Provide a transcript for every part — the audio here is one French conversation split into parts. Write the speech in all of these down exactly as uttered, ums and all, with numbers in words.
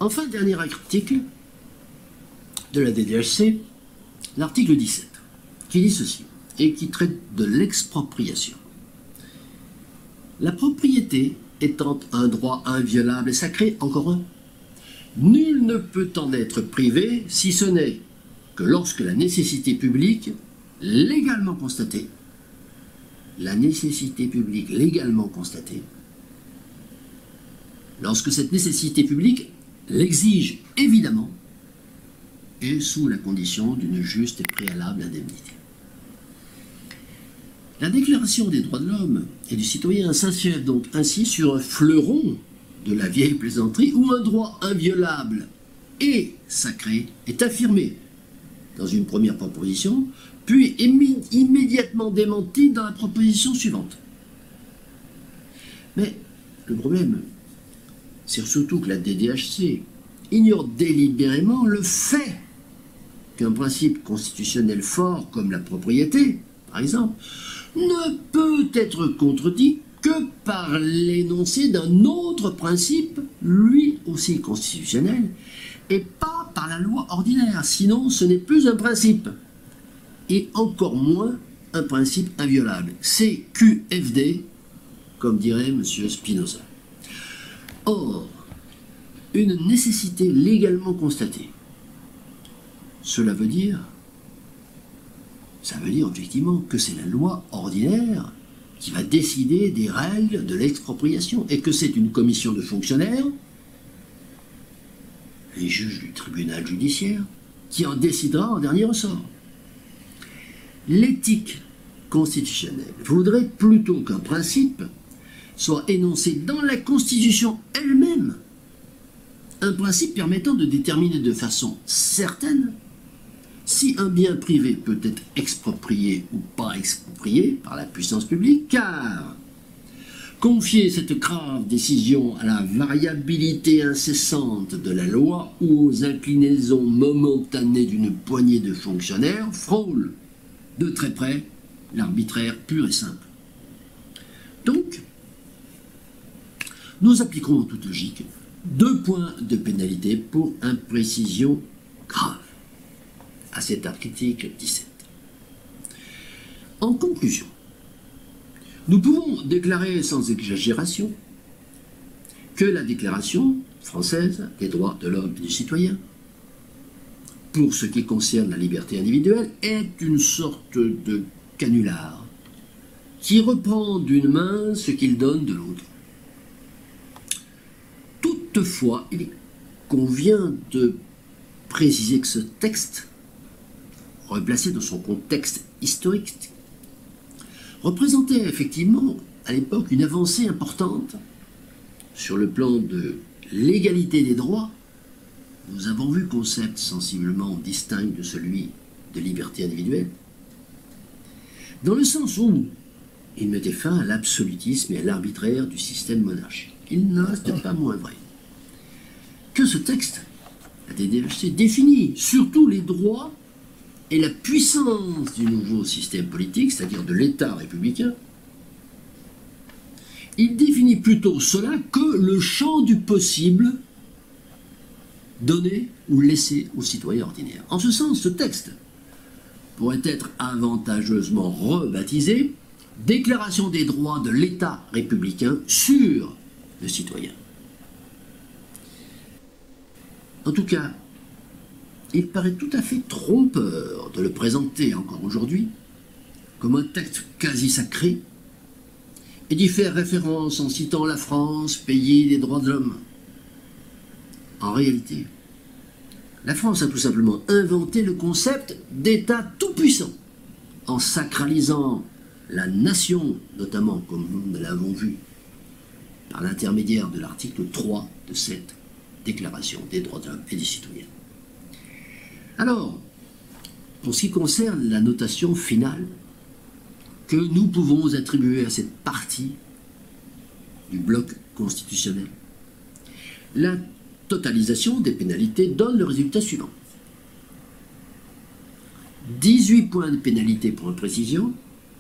Enfin, dernier article de la D D H C, l'article dix-sept, qui dit ceci, et qui traite de l'expropriation. La propriété étant un droit inviolable et sacré, encore un, nul ne peut en être privé si ce n'est que lorsque la nécessité publique, légalement constatée, la nécessité publique légalement constatée, lorsque cette nécessité publique l'exige évidemment et sous la condition d'une juste et préalable indemnité. La Déclaration des droits de l'homme et du citoyen s'achève donc ainsi sur un fleuron de la vieille plaisanterie où un droit inviolable et sacré est affirmé dans une première proposition, puis immédiatement démenti dans la proposition suivante. Mais le problème, c'est surtout que la D D H C ignore délibérément le fait qu'un principe constitutionnel fort comme la propriété, par exemple, ne peut être contredit que par l'énoncé d'un autre principe, lui aussi constitutionnel, et pas par la loi ordinaire, sinon ce n'est plus un principe, et encore moins un principe inviolable. C'est Q F D, comme dirait M. Spinoza. Or, une nécessité légalement constatée, cela veut dire, ça veut dire objectivement que c'est la loi ordinaire qui va décider des règles de l'expropriation et que c'est une commission de fonctionnaires, les juges du tribunal judiciaire, qui en décidera en dernier ressort. L'éthique constitutionnelle voudrait plutôt qu'un principe soit énoncé dans la Constitution elle-même, un principe permettant de déterminer de façon certaine si un bien privé peut être exproprié ou pas exproprié par la puissance publique, car confier cette grave décision à la variabilité incessante de la loi ou aux inclinaisons momentanées d'une poignée de fonctionnaires frôle de très près l'arbitraire pur et simple. Donc, nous appliquerons en toute logique deux points de pénalité pour imprécision grave à cet article dix-sept. En conclusion, nous pouvons déclarer sans exagération que la Déclaration française des droits de l'homme et du citoyen, pour ce qui concerne la liberté individuelle, est une sorte de canular qui reprend d'une main ce qu'il donne de l'autre. Toutefois, il convient de préciser que ce texte, replacé dans son contexte historique, représentait effectivement à l'époque une avancée importante sur le plan de l'égalité des droits. Nous avons vu concept sensiblement distinct de celui de liberté individuelle, dans le sens où il mettait fin à l'absolutisme et à l'arbitraire du système monarchique. Il n'en reste pas moins vrai que ce texte, la D D H C, définit surtout les droits et la puissance du nouveau système politique, c'est-à-dire de l'État républicain. Il définit plutôt cela que le champ du possible donné ou laissé aux citoyens ordinaires. En ce sens, ce texte pourrait être avantageusement rebaptisé « Déclaration des droits de l'État républicain sur le citoyen ». En tout cas, il paraît tout à fait trompeur de le présenter encore aujourd'hui comme un texte quasi sacré et d'y faire référence en citant la France, pays des droits de l'homme. En réalité, la France a tout simplement inventé le concept d'État tout-puissant en sacralisant la nation, notamment comme nous l'avons vu, par l'intermédiaire de l'article trois de cette Déclaration des droits de l'homme et des citoyens. Alors, pour ce qui concerne la notation finale que nous pouvons attribuer à cette partie du bloc constitutionnel, la totalisation des pénalités donne le résultat suivant. dix-huit points de pénalité pour imprécision,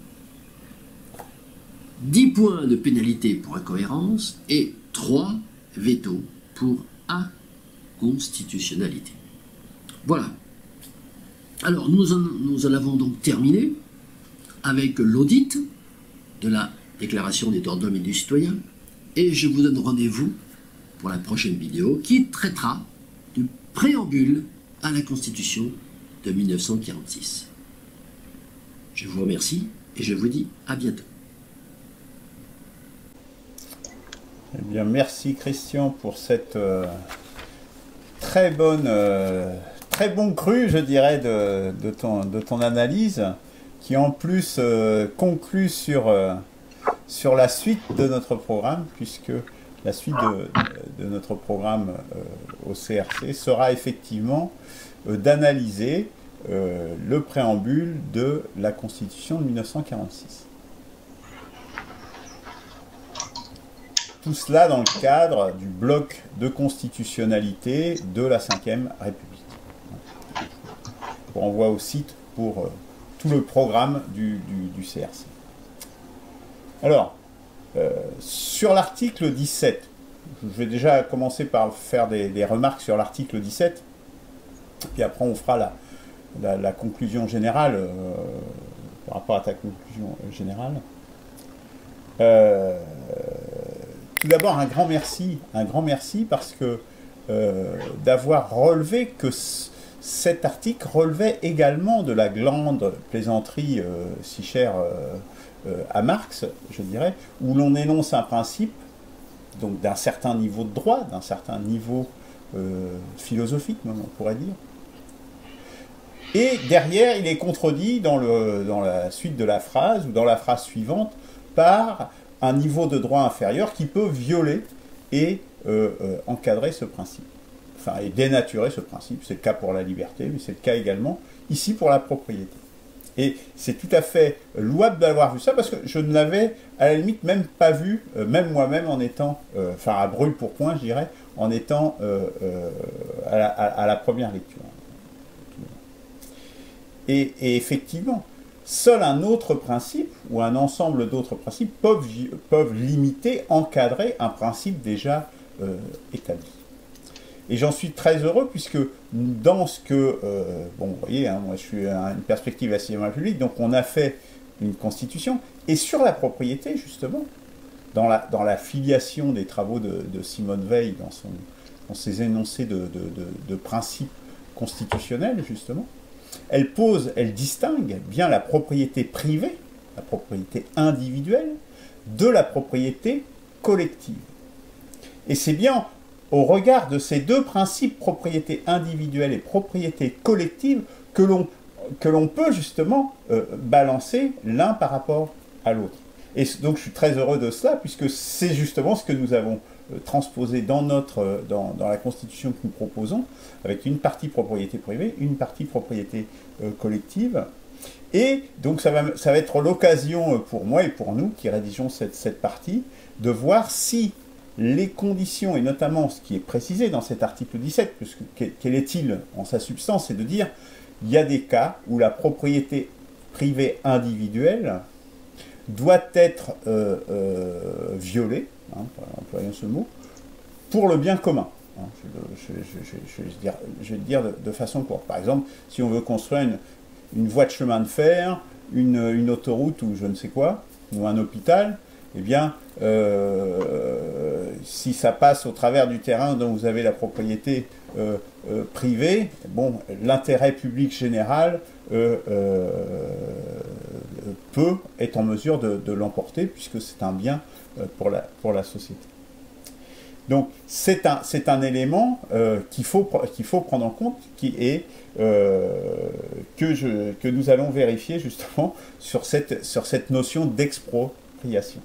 dix points de pénalité pour incohérence et trois vétos pour constitutionnalité. Voilà. Alors, nous en, nous en avons donc terminé avec l'audit de la Déclaration des droits de l'homme et du citoyen, et je vous donne rendez-vous pour la prochaine vidéo qui traitera du préambule à la Constitution de mille neuf cent quarante-six. Je vous remercie et je vous dis à bientôt. Eh bien, merci Christian pour cette euh, très bonne, euh, très bon cru, je dirais, de, de, ton, de ton analyse, qui en plus euh, conclut sur, euh, sur la suite de notre programme, puisque la suite de, de notre programme euh, au C R C sera effectivement euh, d'analyser euh, le préambule de la Constitution de mille neuf cent quarante-six. Tout cela dans le cadre du bloc de constitutionnalité de la cinquième République. Je vous renvoie au site pour euh, tout le programme du, du, du C R C. Alors, euh, sur l'article dix-sept, je vais déjà commencer par faire des, des remarques sur l'article dix-sept, puis après on fera la, la, la conclusion générale, euh, par rapport à ta conclusion générale. Euh, Tout d'abord, un grand merci, un grand merci parce que euh, d'avoir relevé que cet article relevait également de la grande plaisanterie euh, si chère euh, euh, à Marx, je dirais, où l'on énonce un principe, donc d'un certain niveau de droit, d'un certain niveau euh, philosophique, même on pourrait dire. Et derrière, il est contredit dans, le, dans la suite de la phrase, ou dans la phrase suivante, par un niveau de droit inférieur qui peut violer et euh, euh, encadrer ce principe. Enfin, et dénaturer ce principe. C'est le cas pour la liberté, mais c'est le cas également ici pour la propriété. Et c'est tout à fait louable d'avoir vu ça, parce que je ne l'avais à la limite même pas vu, euh, même moi-même en étant, euh, enfin à brûle pour point, je dirais, en étant euh, euh, à, la, à, à la première lecture. Et, et effectivement, seul un autre principe, ou un ensemble d'autres principes, peuvent, peuvent limiter, encadrer un principe déjà euh, établi. Et j'en suis très heureux, puisque dans ce que... Euh, bon, vous voyez, hein, moi je suis à une perspective à la sixième République, donc on a fait une constitution, et sur la propriété, justement, dans la, dans la filiation des travaux de, de Simone Veil, dans, son, dans ses énoncés de, de, de, de principes constitutionnels, justement, elle pose, elle distingue bien la propriété privée, la propriété individuelle, de la propriété collective. Et c'est bien au regard de ces deux principes, propriété individuelle et propriété collective, que l'on que l'on peut justement euh, balancer l'un par rapport à l'autre. Et donc je suis très heureux de cela, puisque c'est justement ce que nous avons euh, transposé dans, notre, euh, dans, dans la Constitution que nous proposons, avec une partie propriété privée, une partie propriété euh, collective. Et donc ça va, ça va être l'occasion pour moi et pour nous, qui rédigeons cette, cette partie, de voir si les conditions, et notamment ce qui est précisé dans cet article dix-sept, puisque, quel est-il en sa substance, c'est de dire il y a des cas où la propriété privée individuelle doit être euh, euh, violée, hein, employons ce mot, pour le bien commun. Hein, je, je, je, je, je, vais dire, je vais le dire de, de façon courte. Par exemple, si on veut construire une, une voie de chemin de fer, une, une autoroute ou je ne sais quoi, ou un hôpital, eh bien, euh, si ça passe au travers du terrain dont vous avez la propriété euh, euh, privée, bon, l'intérêt public général euh, euh, peut être en mesure de, de l'emporter, puisque c'est un bien euh, pour, la, pour la société. Donc, c'est un, c'est un élément euh, qu'il faut, qu'il faut prendre en compte, qui est, euh, que, je, que nous allons vérifier justement sur cette, sur cette notion d'expropriation.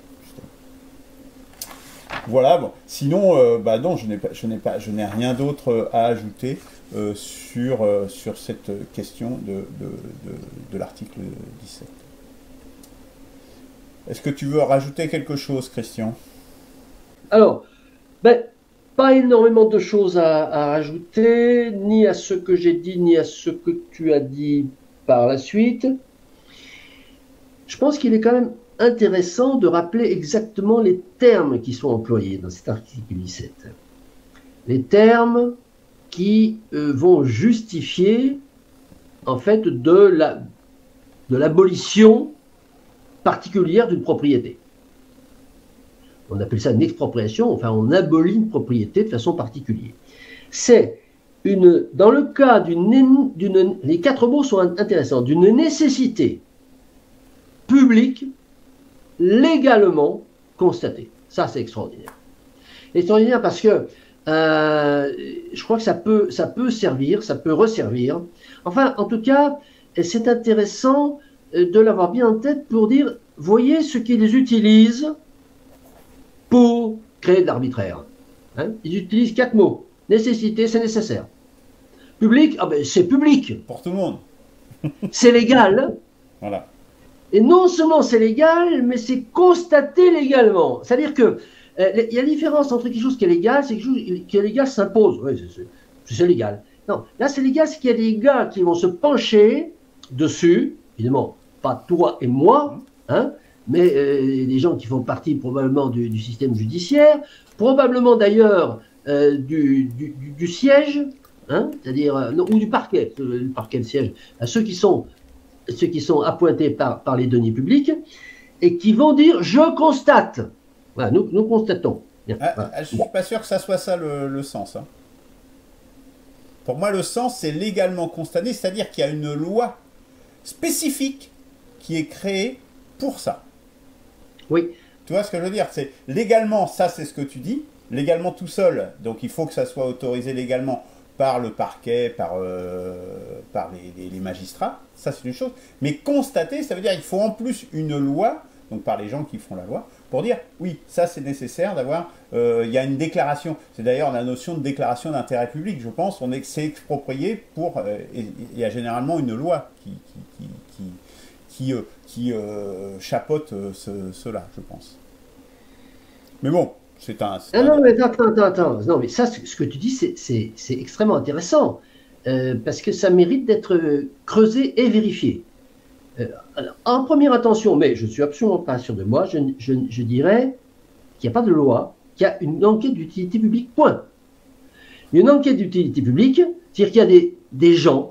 Voilà, bon. Sinon, euh, bah non, je n'ai pas, je n'ai pas, je n'ai rien d'autre à ajouter euh, sur, euh, sur cette question de, de, de, de l'article dix-sept. Est-ce que tu veux rajouter quelque chose, Christian? Alors, ben, pas énormément de choses à, à rajouter, ni à ce que j'ai dit, ni à ce que tu as dit par la suite. Je pense qu'il est quand même intéressant de rappeler exactement les termes qui sont employés dans cet article dix-sept. Les termes qui euh, vont justifier en fait de la, de l'abolition particulière d'une propriété. On appelle ça une expropriation, enfin on abolit une propriété de façon particulière. C'est une, dans le cas d'une, d'une, les quatre mots sont intéressants, d'une nécessité publique légalement constatée. Ça c'est extraordinaire. Extraordinaire parce que euh, je crois que ça peut, ça peut servir, ça peut resservir. Enfin, en tout cas, c'est intéressant de l'avoir bien en tête pour dire, voyez ce qu'ils utilisent pour créer de l'arbitraire. Hein, ils utilisent quatre mots. Nécessité, c'est nécessaire. Public, ah ben c'est public. Pour tout le monde. C'est légal. Voilà. Et non seulement c'est légal, mais c'est constaté légalement. C'est-à-dire que euh, il y a la différence entre quelque chose qui est légal, c'est quelque chose qui est légal s'impose. Oui, c'est légal. Non, là c'est légal, c'est qu'il y a des gars qui vont se pencher dessus, évidemment, pas toi et moi, hein, mais euh, des gens qui font partie probablement du, du système judiciaire, probablement d'ailleurs euh, du, du, du siège, hein, c'est-à-dire, euh, ou du parquet, le parquet, le siège, à ceux qui sont, ceux qui sont appointés par, par les deniers publics, et qui vont dire « je constate ». Voilà, nous, nous constatons. Bien, ah, voilà. Je ne suis pas sûr que ça soit ça le, le sens. Hein. Pour moi, le sens, c'est légalement constaté, c'est-à-dire qu'il y a une loi spécifique qui est créée pour ça. Oui. Tu vois ce que je veux dire? C'est légalement, ça c'est ce que tu dis, légalement tout seul, donc il faut que ça soit autorisé légalement par le parquet, par, euh, par les, les, les magistrats, ça c'est une chose. Mais constater, ça veut dire qu'il faut en plus une loi, donc par les gens qui font la loi, pour dire, oui, ça c'est nécessaire d'avoir, euh, il y a une déclaration, c'est d'ailleurs la notion de déclaration d'intérêt public, je pense, on est, c'est exproprié pour, euh, et il y a généralement une loi qui, qui, qui, qui, qui, euh, qui euh, chapeaute euh, ce, cela, je pense. Mais bon, c'est un... Ah non, mais attends, attends, attends, non, mais ça, ce que tu dis, c'est extrêmement intéressant, euh, parce que ça mérite d'être creusé et vérifié. Euh, alors, en première intention, mais je ne suis absolument pas sûr de moi, je, je, je dirais qu'il n'y a pas de loi, qu'il y a une enquête d'utilité publique, point. Une enquête d'utilité publique, c'est-à-dire qu'il y a des, des gens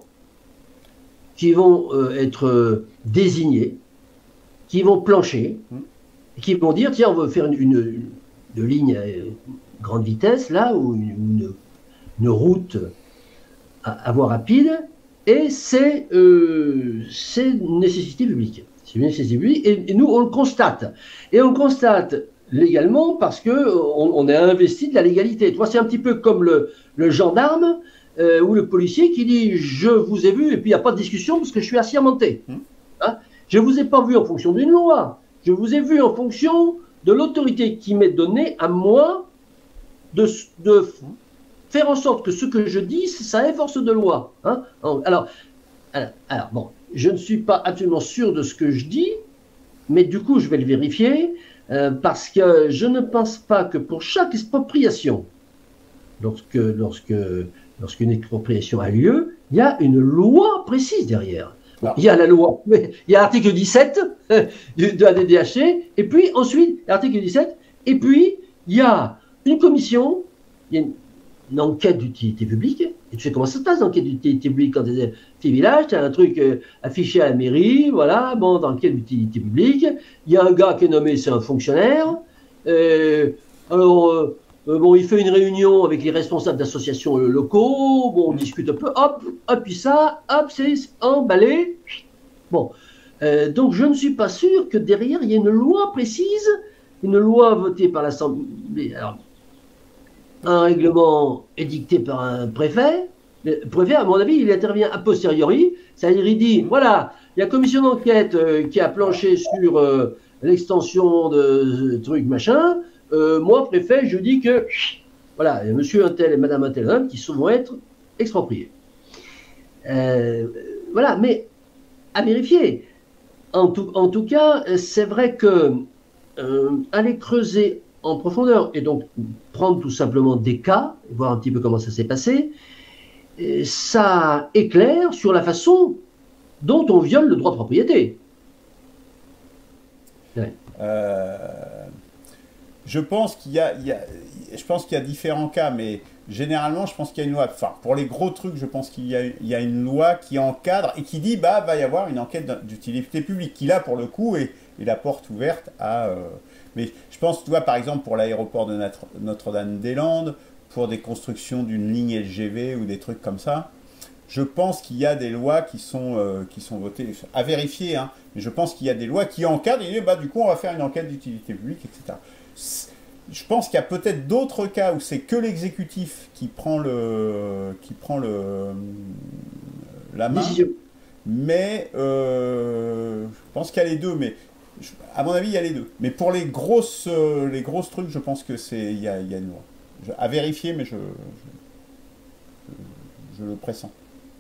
qui vont euh, être euh, désignés, qui vont plancher, et qui vont dire, tiens, on va faire une, une, une ligne à grande vitesse, là, ou une, une, une route à, à voie rapide, et c'est euh, une nécessité publique. C'est une nécessité publique, et, et nous, on le constate. Et on le constate légalement parce qu'on on est investi de la légalité. Toi, c'est un petit peu comme le, le gendarme euh, ou le policier qui dit « je vous ai vu » et puis il n'y a pas de discussion parce que je suis assermenté. Hein, je ne vous ai pas vu en fonction d'une loi. Je vous ai vu en fonction de l'autorité qui m'est donnée à moi de, de faire en sorte que ce que je dis, ça ait force de loi. Hein. Alors, alors, alors, bon, je ne suis pas absolument sûr de ce que je dis, mais du coup, je vais le vérifier, euh, parce que je ne pense pas que pour chaque expropriation, lorsque, lorsque, lorsqu'une expropriation a lieu, il y a une loi précise derrière. Bon, il y a la loi, il y a l'article dix-sept de la D D H C, et puis ensuite, l'article dix-sept, et puis il y a une commission, il y a une, une enquête d'utilité publique, et tu sais comment ça se passe, l'enquête d'utilité publique quand tu es petit village, tu as un truc euh, affiché à la mairie, voilà, bon, dans enquête d'utilité publique, il y a un gars qui est nommé, c'est un fonctionnaire, euh, alors, euh, euh, bon, il fait une réunion avec les responsables d'associations euh, locaux, bon, on discute un peu, hop, hop, puis ça, hop, c'est emballé, bon, euh, donc je ne suis pas sûr que derrière, il y ait une loi précise, une loi votée par l'Assemblée, alors, un règlement édicté par un préfet. Le préfet, à mon avis, il intervient a posteriori, c'est-à-dire il dit, voilà, il y a une commission d'enquête euh, qui a planché sur euh, l'extension de, de trucs machin, euh, moi, préfet, je dis que, voilà, il y a monsieur un tel et madame un tel qui vont être expropriés. Euh, voilà, mais à vérifier. En tout, en tout cas, c'est vrai que euh, aller creuser en profondeur, et donc prendre tout simplement des cas, voir un petit peu comment ça s'est passé, ça éclaire sur la façon dont on viole le droit de propriété. Ouais. Euh, je pense qu'il y a, il y a, je pense qu'il y a différents cas, mais généralement, je pense qu'il y a une loi. Enfin, pour les gros trucs, je pense qu'il y a, il y a une loi qui encadre et qui dit, bah, va y avoir une enquête d'utilité publique, qui là, pour le coup, est, est la porte ouverte à. Euh, mais je pense, tu vois, par exemple, pour l'aéroport de Notre-Dame-des-Landes, pour des constructions d'une ligne L G V ou des trucs comme ça. Je pense qu'il y a des lois qui sont, euh, qui sont votées, à vérifier, hein, mais je pense qu'il y a des lois qui encadrent et bah, du coup, on va faire une enquête d'utilité publique, et cetera. Je pense qu'il y a peut-être d'autres cas où c'est que l'exécutif qui prend, le, qui prend le, la main, Décision. mais euh, je pense qu'il y a les deux, mais je, à mon avis, il y a les deux. Mais pour les grosses, euh, les grosses trucs, je pense que c'est il y a, il y a une loi. Je, à vérifier, mais je, je, je, je le pressens.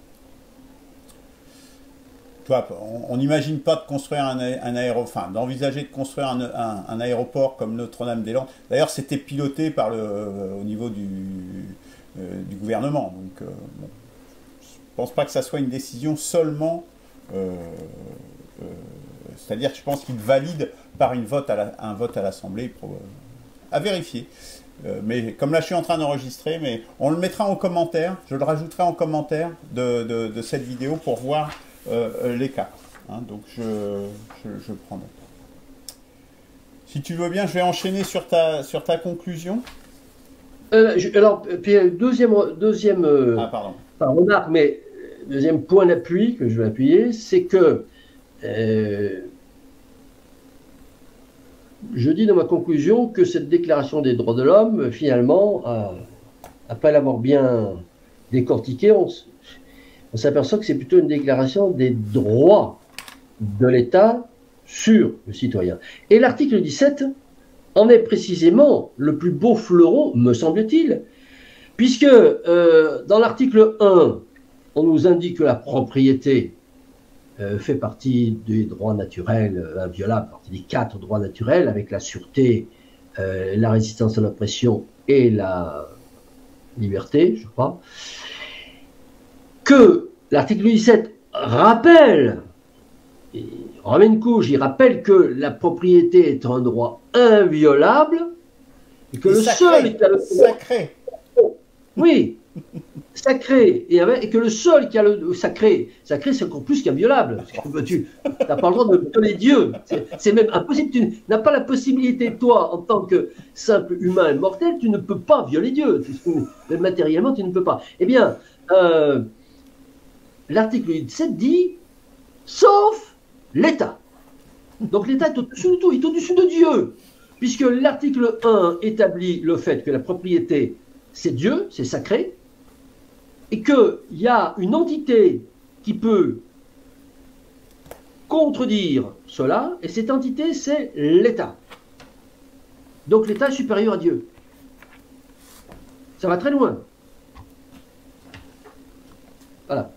On n'imagine pas de construire un, un aéroport, enfin, d'envisager de construire un, un, un aéroport comme Notre-Dame-des-Landes. D'ailleurs, c'était piloté par le, euh, au niveau du, euh, du gouvernement. Donc, euh, bon, je ne pense pas que ça soit une décision seulement. Euh, euh, C'est-à-dire que je pense qu'il valide par une vote à la, un vote à l'Assemblée, euh, à vérifier. Euh, mais comme là, je suis en train d'enregistrer, mais on le mettra en commentaire. Je le rajouterai en commentaire de, de, de cette vidéo pour voir. Euh, les cas. Hein, donc je, je, je prends note. Si tu veux bien, je vais enchaîner sur ta, sur ta conclusion. Euh, je, alors, puis deuxième, deuxième euh, ah, pardon. Pas remarque, mais deuxième point d'appui que je vais appuyer, c'est que euh, je dis dans ma conclusion que cette déclaration des droits de l'homme, finalement, euh, après l'avoir bien décortiquée, on, on s'aperçoit que c'est plutôt une déclaration des droits de l'État sur le citoyen. Et l'article dix-sept en est précisément le plus beau fleuron, me semble-t-il, puisque euh, dans l'article un, on nous indique que la propriété euh, fait partie des droits naturels euh, inviolables, partie des quatre droits naturels, avec la sûreté, euh, la résistance à l'oppression et la liberté, je crois, que l'article dix-sept rappelle, il remet une couche, il rappelle que la propriété est un droit inviolable et que et le sacré, seul qui a le droit, sacré. oui, sacré, et, avec, et que le seul qui a le sacré, sacré c'est encore plus qu'inviolable. Tu n'as pas le droit de violer Dieu, c'est même impossible. Tu n'as pas la possibilité, toi, en tant que simple humain mortel, tu ne peux pas violer Dieu. Matériellement, tu ne peux pas. Eh bien, euh, l'article dix-sept dit, sauf l'État. Donc l'État est au-dessus de tout, il est au-dessus de Dieu, puisque l'article un établit le fait que la propriété, c'est Dieu, c'est sacré, et qu'il y a une entité qui peut contredire cela, et cette entité, c'est l'État. Donc l'État est supérieur à Dieu. Ça va très loin. Voilà.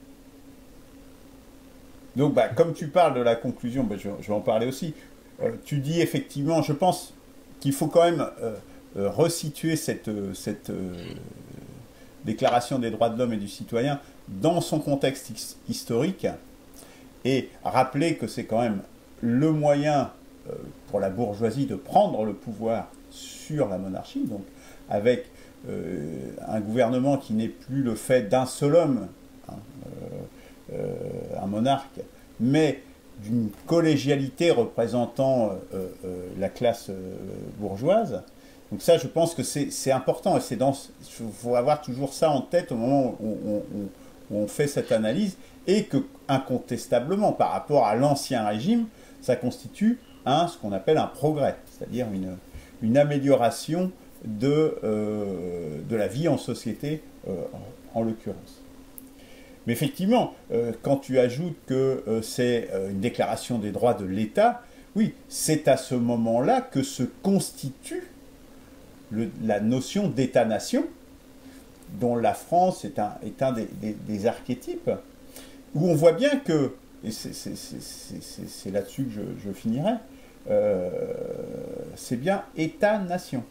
Donc, bah, comme tu parles de la conclusion, bah, je, je vais en parler aussi. Euh, tu dis effectivement, je pense qu'il faut quand même euh, euh, resituer cette, euh, cette euh, déclaration des droits de l'homme et du citoyen dans son contexte historique et rappeler que c'est quand même le moyen euh, pour la bourgeoisie de prendre le pouvoir sur la monarchie, donc avec euh, un gouvernement qui n'est plus le fait d'un seul homme, hein, euh, Euh, un monarque, mais d'une collégialité représentant euh, euh, la classe euh, bourgeoise. Donc ça, je pense que c'est important, et c'est dans, il faut avoir toujours ça en tête au moment où on, où, où on fait cette analyse, et que, incontestablement, par rapport à l'ancien régime, ça constitue un, ce qu'on appelle un progrès, c'est-à-dire une, une amélioration de, euh, de la vie en société, euh, en, en l'occurrence. Mais effectivement, euh, quand tu ajoutes que euh, c'est euh, une déclaration des droits de l'État, oui, c'est à ce moment-là que se constitue le, la notion d'État-nation, dont la France est un, est un des, des, des archétypes, où on voit bien que, et c'est là-dessus que je, je finirai, euh, c'est bien État-nation.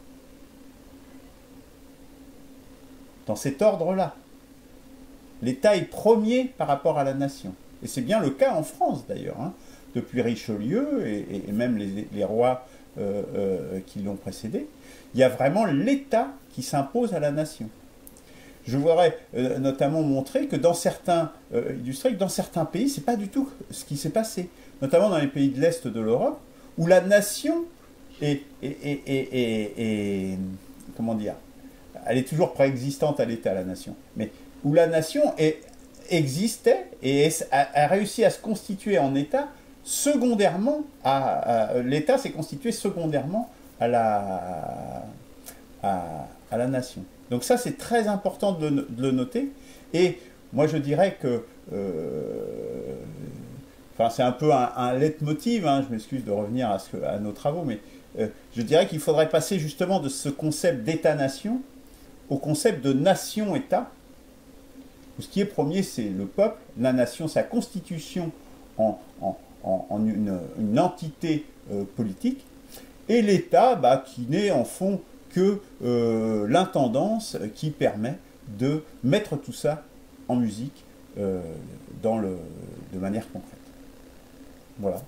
Dans cet ordre-là. L'État est premier par rapport à la nation. Et c'est bien le cas en France, d'ailleurs. Hein. depuis Richelieu et, et même les, les rois euh, euh, qui l'ont précédé. Il y a vraiment l'État qui s'impose à la nation. Je voudrais euh, notamment montrer que dans certains, euh, illustrer que dans certains pays, c'est pas du tout ce qui s'est passé, notamment dans les pays de l'Est de l'Europe, où la nation est, est, est, est, est, est, comment dire, elle est toujours préexistante à l'État, la nation, mais où la nation est, existait et est, a, a réussi à se constituer en État secondairement, à, à, l'État s'est constitué secondairement à la, à, à la nation. Donc ça, c'est très important de le, de le noter. Et moi, je dirais que... Euh, enfin, c'est un peu un, un leitmotiv, hein, je m'excuse de revenir à, ce que, à nos travaux, mais euh, je dirais qu'il faudrait passer justement de ce concept d'État-nation au concept de nation-État. Ce qui est premier, c'est le peuple, la nation, sa constitution en, en, en, en une, une entité euh, politique, et l'État bah, qui n'est en fond que euh, l'intendance qui permet de mettre tout ça en musique euh, dans le, de manière concrète. Voilà.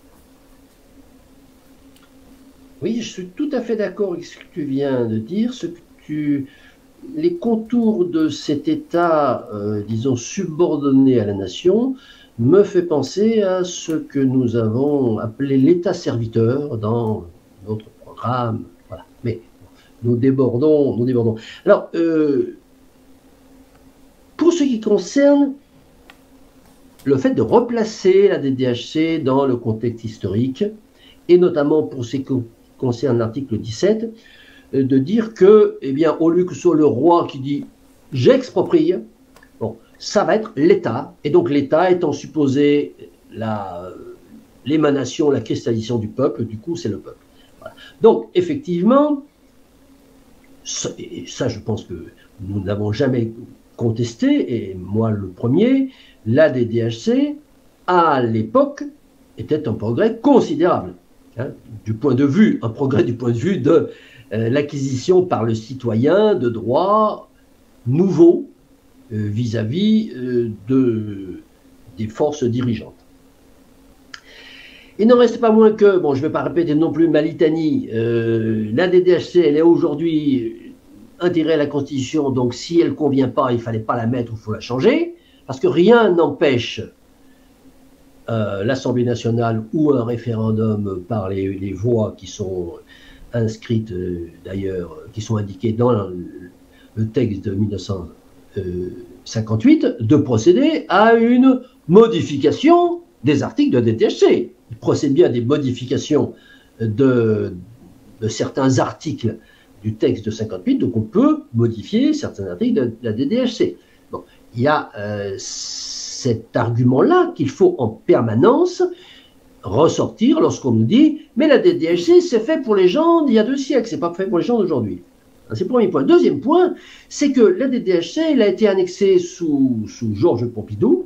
Oui, je suis tout à fait d'accord avec ce que tu viens de dire. Ce que tu... Les contours de cet État, euh, disons, subordonné à la nation, me fait penser à ce que nous avons appelé l'État-serviteur dans notre programme. Voilà. Mais nous débordons, nous débordons. Alors, euh, pour ce qui concerne le fait de replacer la D D H C dans le contexte historique, et notamment pour ce qui concerne l'article dix-sept, de dire que, eh bien, au lieu que ce soit le roi qui dit « j'exproprie », bon, ça va être l'État, et donc l'État étant supposé l'émanation, la, la cristallisation du peuple, du coup c'est le peuple. Voilà. Donc, effectivement, ça, et ça je pense que nous n'avons jamais contesté, et moi le premier, la D D H C, à l'époque, était un progrès considérable. Hein, du point de vue, un progrès du point de vue de euh, l'acquisition par le citoyen de droits nouveaux euh, vis-à-vis euh, de, des forces dirigeantes. Il n'en reste pas moins que, bon, je ne vais pas répéter non plus ma litanie, euh, la D D H C, elle est aujourd'hui intégrée à la Constitution, donc si elle ne convient pas, il ne fallait pas la mettre ou il faut la changer, parce que rien n'empêche euh, l'Assemblée nationale ou un référendum par les, les voix qui sont inscrites euh, d'ailleurs, qui sont indiquées dans le, le texte de mille neuf cent cinquante-huit, de procéder à une modification des articles de D D H C. Il procède bien à des modifications de, de certains articles du texte de cinquante-huit, donc on peut modifier certains articles de, de la D D H C. Bon, il y a euh, cet argument-là qu'il faut en permanence ressortir lorsqu'on nous dit « mais la D D H C, c'est fait pour les gens d'il y a deux siècles, c'est pas fait pour les gens d'aujourd'hui ». C'est le premier point. Deuxième point, c'est que la D D H C, elle a été annexée sous, sous Georges Pompidou,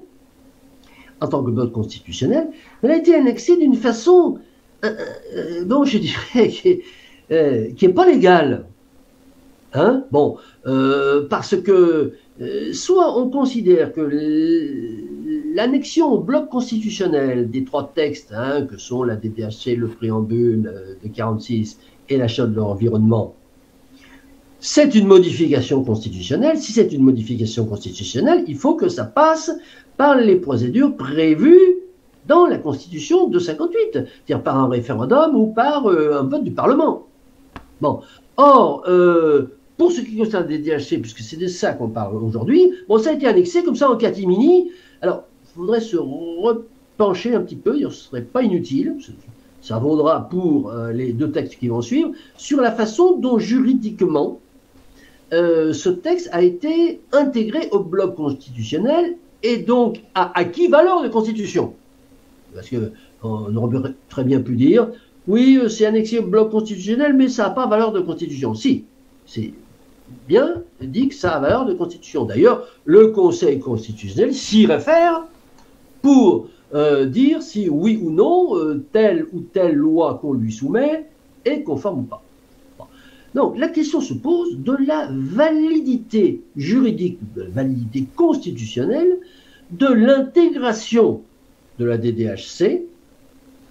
en tant que bloc constitutionnel, elle a été annexée d'une façon, euh, euh, bon, je dirais, qui est, euh, qui est pas légale. Hein? Bon, euh, parce que euh, soit on considère que l'annexion au bloc constitutionnel des trois textes, hein, que sont la D D H C, le préambule euh, de quarante-six et la Charte de l'environnement, c'est une modification constitutionnelle. Si c'est une modification constitutionnelle, il faut que ça passe par les procédures prévues dans la Constitution de cinquante-huit, c'est-à-dire par un référendum ou par euh, un vote du Parlement. Bon, or, euh, pour ce qui concerne les D D H C, puisque c'est de ça qu'on parle aujourd'hui, bon, ça a été annexé comme ça en catimini. Alors, il faudrait se repencher un petit peu, ce ne serait pas inutile, ça vaudra pour euh, les deux textes qui vont suivre, sur la façon dont juridiquement euh, ce texte a été intégré au bloc constitutionnel et donc a acquis valeur de constitution. Parce qu'on aurait très bien pu dire, oui, c'est annexé au bloc constitutionnel, mais ça n'a pas valeur de constitution. Si, c'est bien dit que ça a valeur de constitution. D'ailleurs, le Conseil constitutionnel s'y réfère pour euh, dire si oui ou non, euh, telle ou telle loi qu'on lui soumet est conforme ou pas. Bon. Donc, la question se pose de la validité juridique, de la validité constitutionnelle de l'intégration de la D D H C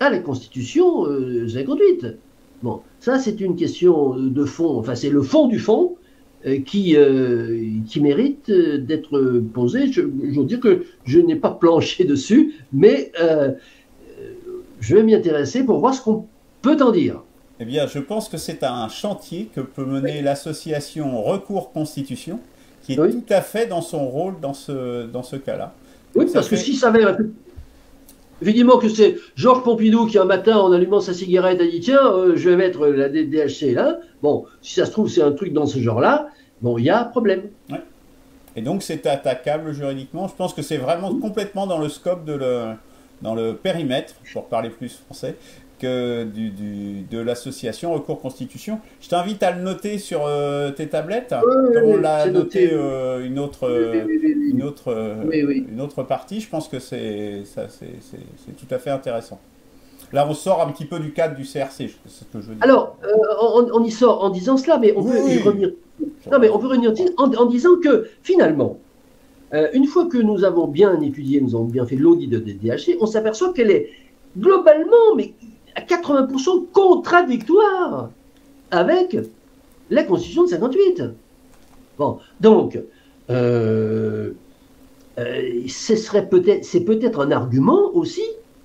à la Constitution euh, cinquante-huit. Bon, ça c'est une question de fond, enfin c'est le fond du fond euh, qui, euh, qui mérite d'être posé. Je, je veux dire que je n'ai pas planché dessus, mais euh, je vais m'y intéresser pour voir ce qu'on peut en dire. Eh bien, je pense que c'est un chantier que peut mener oui. l'association Recours Constitution, qui est oui. tout à fait dans son rôle dans ce, dans ce cas-là. Oui, parce fait... que si ça avait... Évidemment que c'est Georges Pompidou qui, un matin, en allumant sa cigarette, a dit « Tiens, euh, je vais mettre la D D H C là. » Bon, si ça se trouve, c'est un truc dans ce genre-là, bon, il y a un problème. Ouais. Et donc, c'est attaquable juridiquement. Je pense que c'est vraiment mmh. complètement dans le scope, de le, dans le périmètre, pour parler plus français, que du, du, de l'association Recours Constitution. Je t'invite à le noter sur euh, tes tablettes, oui, comme on l'a noté, noté euh, une, autre, euh, oui, oui, oui. Une, autre, euh, oui, oui. une autre partie. Je pense que c'est tout à fait intéressant. Là, on sort un petit peu du cadre du C R C, c'est ce que je veux dire. Alors, euh, on, on y sort en disant cela, mais on oui, peut y revenir. Non, mais on peut revenir en, en disant que, finalement, euh, une fois que nous avons bien étudié, nous avons bien fait l'audit de D D H C, on s'aperçoit qu'elle est globalement, mais à quatre-vingts pour cent contradictoire avec la Constitution de cinquante-huit. Bon, donc, euh, euh, ce serait peut-être, c'est peut-être un argument aussi,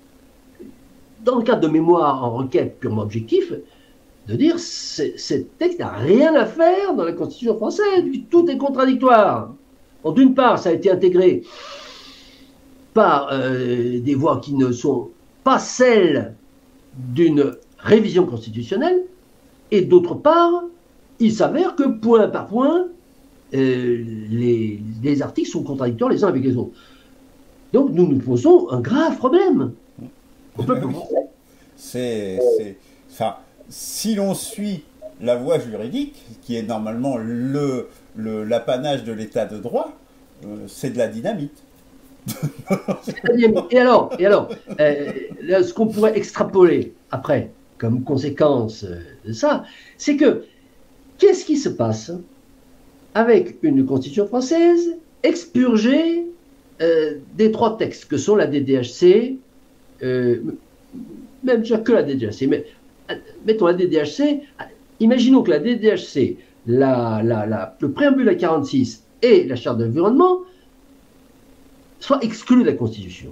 dans le cadre de mémoire en requête purement objectif, de dire ce texte n'a rien à faire dans la Constitution française, tout est contradictoire. Bon, d'une part, ça a été intégré par euh, des voies qui ne sont pas celles d'une révision constitutionnelle, et d'autre part, il s'avère que point par point, euh, les, les articles sont contradictoires les uns avec les autres. Donc nous nous posons un grave problème. On peut oui. C'est, enfin, si l'on suit la voie juridique, qui est normalement le, le, l'apanage de l'état de droit, euh, c'est de la dynamite. Et alors, et alors euh, là, ce qu'on pourrait extrapoler après, comme conséquence de ça, c'est que qu'est-ce qui se passe avec une Constitution française expurgée euh, des trois textes que sont la D D H C, euh, même déjà que la D D H C, mais mettons la D D H C, imaginons que la D D H C, la, la, la, le préambule à quarante-six et la charte de l'environnement soit exclu de la Constitution.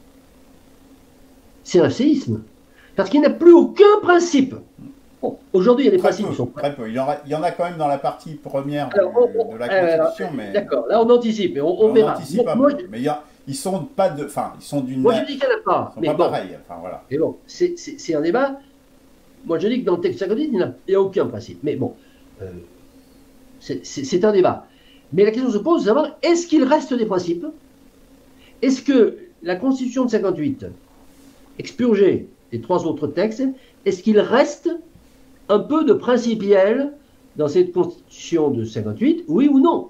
C'est un séisme. Parce qu'il n'y a plus aucun principe. Bon, aujourd'hui, il y a des très principes peu, qui sont... Très peu. Il y, en a, il y en a quand même dans la partie première alors, de, on, de la Constitution. Euh, mais... D'accord, là on anticipe, mais on, on, on verra. Anticipe moi, moi, je... Mais il y a, ils sont pas de... Enfin, ils sont d'une... Moi, je dis qu'il n'y en a pas. Ils sont mais pas bon. pareils. Enfin, voilà. Mais bon, c'est un débat. Moi, je dis que dans le texte cinquante-huit, il n'y a, a aucun principe. Mais bon, euh, c'est un débat. Mais la question se pose de savoir, est-ce qu'il reste des principes? Est-ce que la Constitution de cinquante-huit, expurgée des trois autres textes, est-ce qu'il reste un peu de principiel dans cette Constitution de cinquante-huit, oui ou non?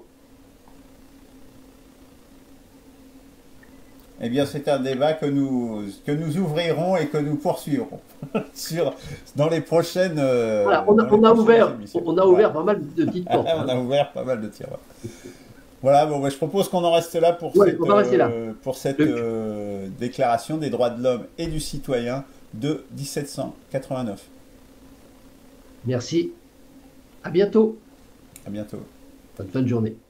Eh bien, c'est un débat que nous, que nous ouvrirons et que nous poursuivrons sur, dans les prochaines. Euh, voilà, on a, on a ouvert, on a ouvert voilà. pas mal de petites portes. On a ouvert pas mal de tiroirs. Voilà, bon, bah, je propose qu'on en reste là pour ouais, cette, euh, là. Pour cette euh, déclaration des droits de l'homme et du citoyen de mille sept cent quatre-vingt-neuf. Merci. À bientôt. À bientôt. Bonne fin de journée.